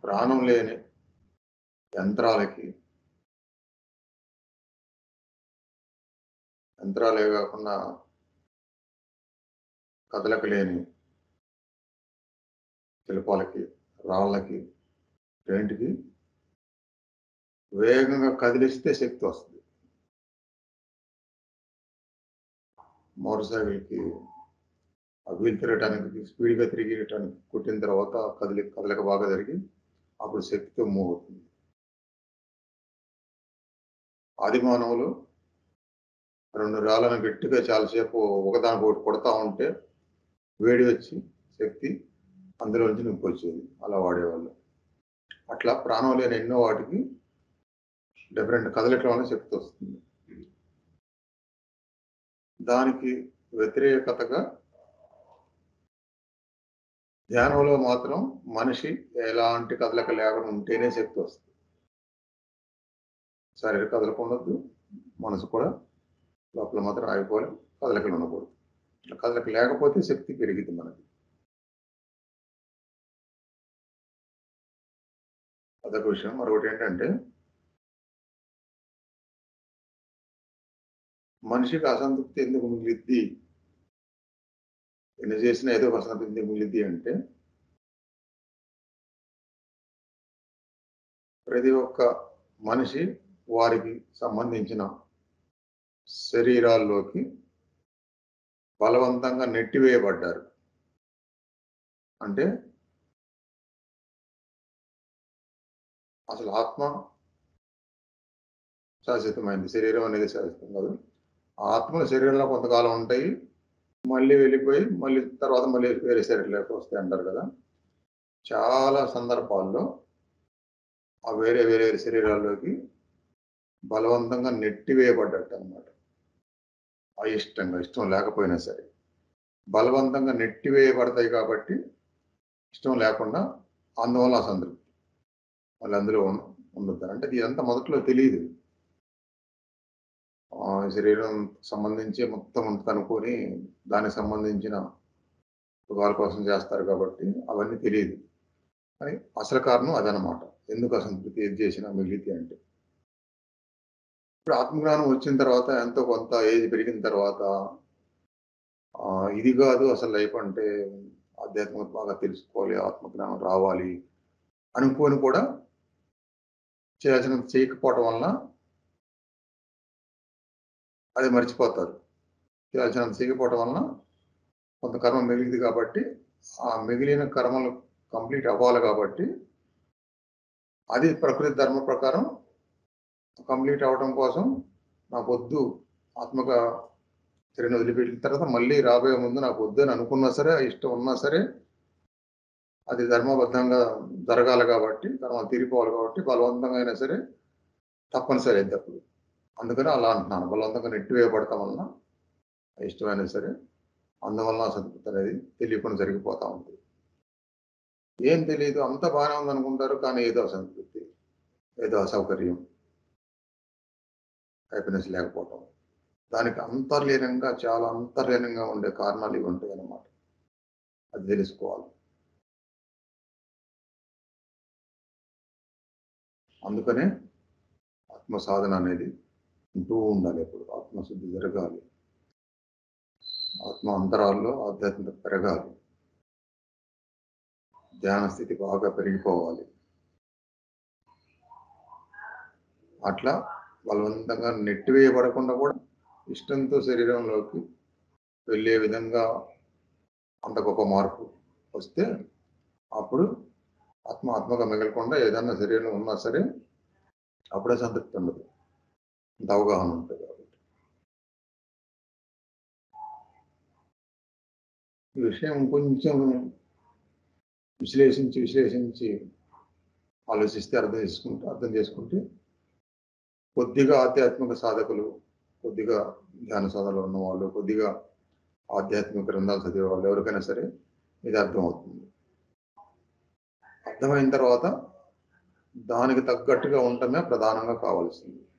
ప్రాణం లేని యంత్రాలకి యంత్రాలే కాకుండా కదలక లేని శిల్పాలకి, రాళ్ళకి, రెంటికి వేగంగా కదిలిస్తే శక్తి వస్తుంది. మోటార్ సైకిల్కి ఆ వీల్ తిరగటానికి స్పీడ్గా తిరిగేయటానికి కొట్టిన తర్వాత కదలిక బాగా జరిగి అప్పుడు శక్తితో మూవ్ అవుతుంది. ఆది మానవులు 2 రాళ్ళను గట్టిగా చాలాసేపు ఒకదానికొకటి కొడతా ఉంటే వేడి వచ్చి శక్తి అందులోంచి నింపు వచ్చేది. అలా వాడేవాళ్ళు. అట్లా ప్రాణం లేని ఎన్నో వాటికి డిఫరెంట్ కదలికల వల్ల శక్తి వస్తుంది. దానికి వ్యతిరేకతగా ధ్యానంలో మాత్రం మనిషి ఎలాంటి కదలిక లేకుండా ఉంటేనే శక్తి వస్తుంది. శరీర కదలిక ఉండొద్దు, మనసు కూడా లోపల మాత్రం ఆగిపోవాలి, కదలికలు ఉండకూడదు. కదలిక లేకపోతే శక్తి పెరిగింది మనకి. అదొక విషయం. మరొకటి ఏంటంటే మనిషికి అసంతృప్తి ఎందుకు మిగిలిద్ది, ఎన్ని చేసినా ఏదో ఒక అసంతృప్తి ఎందుకు మిగిలిద్ది అంటే ప్రతి ఒక్క మనిషి వారికి సంబంధించిన శరీరాల్లోకి బలవంతంగా నెట్టివేయబడ్డారు. అంటే అసలు ఆత్మ శాశ్వతమైంది, శరీరం అనేది శాశ్వతం కాదు. ఆత్మలు శరీరంలో కొంతకాలం ఉంటాయి, మళ్ళీ వెళ్ళిపోయి తర్వాత వేరే శరీరంలోకి వస్తాయి అంటారు కదా. చాలా సందర్భాల్లో ఆ వేరే వేరే శరీరాల్లోకి బలవంతంగా నెట్టివేయబడ్డట్టు అనమాట. ఇష్టం లేకపోయినా సరే బలవంతంగా నెట్టివేయబడతాయి కాబట్టి ఇష్టం లేకుండా అందువల్ల అసంతృప్తి మళ్ళీ అందులో ఉండొద్దు. అంటే ఇదంతా మొదట్లో తెలియదు. శరీరం సంబంధించి మొత్తం కనుక్కొని దానికి సంబంధించిన సుఖాల కోసం చేస్తారు కాబట్టి అవన్నీ తెలియదు. కానీ అసలు కారణం అదనమాట. ఎందుకు అసంతృప్తి ఏది చేసినా మిగిలితే అంటే ఇప్పుడు ఆత్మజ్ఞానం వచ్చిన తర్వాత ఎంతో కొంత ఏజ్ పెరిగిన తర్వాత ఇది కాదు అసలు లైఫ్ అంటే, ఆధ్యాత్మికత బాగా తెలుసుకోవాలి, ఆత్మజ్ఞానం రావాలి అనుకోని కూడా చేయాల్సినంత చేయకపోవటం వలన అది మర్చిపోతారు. చేయాల్సినంత చేయకపోవటం వలన కొంత కర్మ మిగిలింది కాబట్టి ఆ మిగిలిన కర్మలు కంప్లీట్ అవ్వాలి కాబట్టి అది ప్రకృతి ధర్మ ప్రకారం కంప్లీట్ అవ్వడం కోసం నాకు వద్దు, ఆత్మక శరీరం వదిలిపెట్టిన తర్వాత మళ్ళీ రాబోయే ముందు నాకు వద్దు అని అనుకున్నా సరే, ఇష్టం ఉన్నా సరే అది ధర్మబద్ధంగా జరగాలి కాబట్టి, ధర్మం తీరిపోవాలి కాబట్టి బలవంతంగా అయినా సరే తప్పనిసరి అయితే అప్పుడు. అందుకని అలా అంటున్నాను, బలవంతంగా నెట్టివేయబడటం వలన ఇష్టమైనా సరే అందువలన అసంతృప్తి అనేది తెలియకుండా జరిగిపోతా ఉంటుంది. ఏం తెలియదు, అంత బాగానే ఉందనుకుంటారు, కానీ ఏదో అసంతృప్తి, ఏదో అసౌకర్యం, హ్యాపీనెస్ లేకపోవటం, దానికి చాలా అంతర్లీనంగా ఉండే కారణాలు ఇవి ఉంటాయి అన్నమాట. అది తెలుసుకోవాలి. అందుకనే ఆత్మ సాధన అనేది ఉంటూ ఉండాలి. ఎప్పుడు ఆత్మశుద్ధి జరగాలి, ఆత్మ అంతరాల్లో ఆధ్యాత్మికత పెరగాలి, ధ్యాన స్థితి బాగా పెరిగిపోవాలి. అట్లా బలవంతంగా నెట్టివేయబడకుండా కూడా ఇష్టంతో శరీరంలోకి వెళ్ళే విధంగా అంత గొప్ప మార్పు వస్తే అప్పుడు ఆత్మగా మిగలకుండా ఏదన్నా శరీరం ఉన్నా సరే అప్పుడే సంతృప్తి ఉండదు, అంత అవగాహన ఉంటుంది. కాబట్టి ఈ విషయం కొంచెం విశ్లేషించి ఆలోచిస్తే అర్థం చేసుకుంటే కొద్దిగా ఆధ్యాత్మిక సాధకులు, కొద్దిగా ధ్యాన సాధనలో ఉన్నవాళ్ళు, కొద్దిగా ఆధ్యాత్మిక గ్రంథాలు చదివే వాళ్ళు ఎవరికైనా సరే ఇది అర్థమవుతుంది. అర్థమైన తర్వాత దానికి తగ్గట్టుగా ఉండటమే ప్రధానంగా కావాల్సింది.